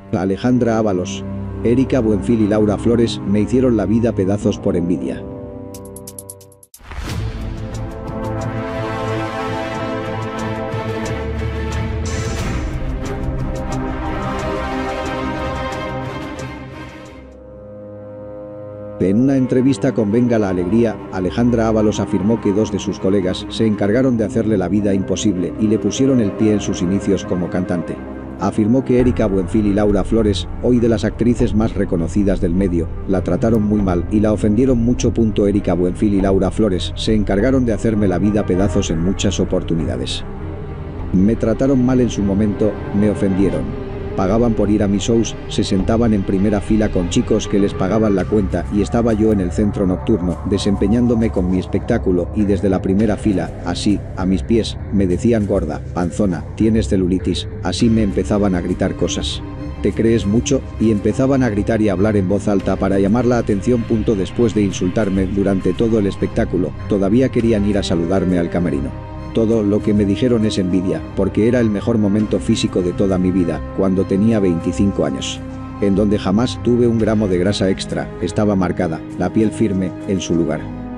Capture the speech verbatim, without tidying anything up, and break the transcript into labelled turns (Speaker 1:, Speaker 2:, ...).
Speaker 1: Alejandra Ábalos, Erika Buenfil y Laura Flores me hicieron la vida pedazos por envidia. En una entrevista con Venga la Alegría, Alejandra Ábalos afirmó que dos de sus colegas se encargaron de hacerle la vida imposible y le pusieron el pie en sus inicios como cantante. Afirmó que Erika Buenfil y Laura Flores, hoy de las actrices más reconocidas del medio, la trataron muy mal y la ofendieron mucho. Erika Buenfil y Laura Flores se encargaron de hacerme la vida pedazos en muchas oportunidades. Me trataron mal en su momento, me ofendieron. Pagaban por ir a mis shows, se sentaban en primera fila con chicos que les pagaban la cuenta y estaba yo en el centro nocturno, desempeñándome con mi espectáculo y desde la primera fila, así, a mis pies, me decían gorda, panzona, tienes celulitis, así me empezaban a gritar cosas. ¿Te crees mucho? Y empezaban a gritar y a hablar en voz alta para llamar la atención. Después de insultarme durante todo el espectáculo, todavía querían ir a saludarme al camerino. Todo lo que me dijeron es envidia, porque era el mejor momento físico de toda mi vida, cuando tenía veinticinco años. En donde jamás tuve un gramo de grasa extra, estaba marcada, la piel firme, en su lugar.